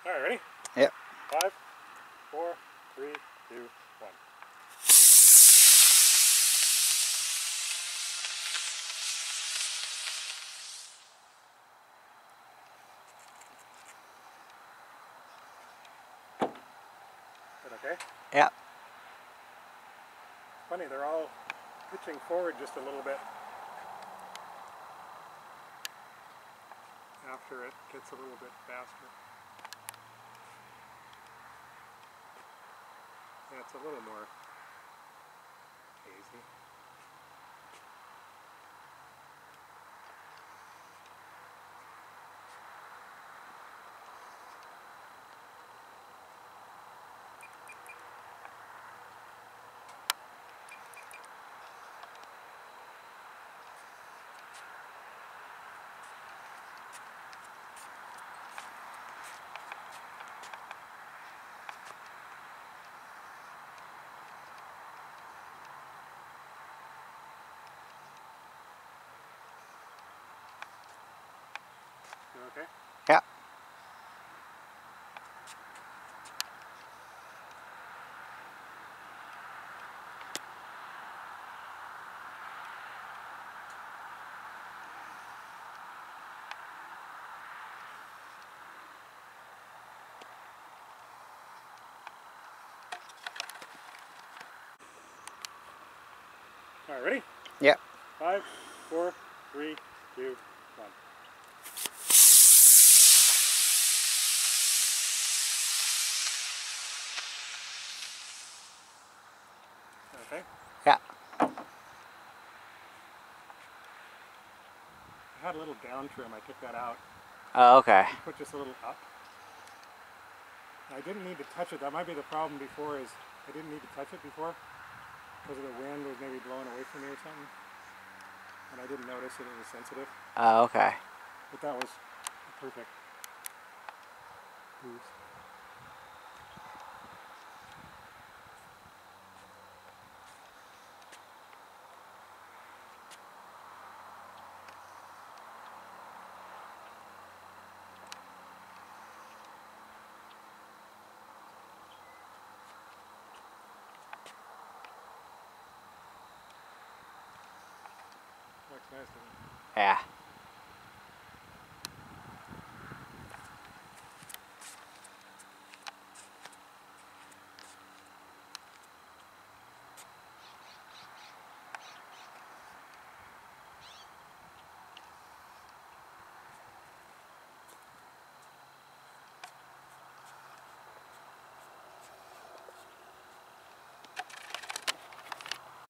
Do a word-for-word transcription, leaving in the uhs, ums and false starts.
All right, ready? Yep. Five, four, three, two, one. Is that okay? Yep. Funny, they're all pitching forward just a little bit after it gets a little bit faster. Yeah, it's a little more hazy. You okay? Yep. All right, ready? Yep. Five, four, three, two, one. Okay. Yeah. I had a little down trim. I took that out. Oh, okay. Put just a little up. I didn't need to touch it. That might be the problem before, is I didn't need to touch it before because of the wind was maybe blowing away from me or something. And I didn't notice that it was sensitive. Oh, okay. But that was a perfect boost. Looks nice, doesn't it? Yeah.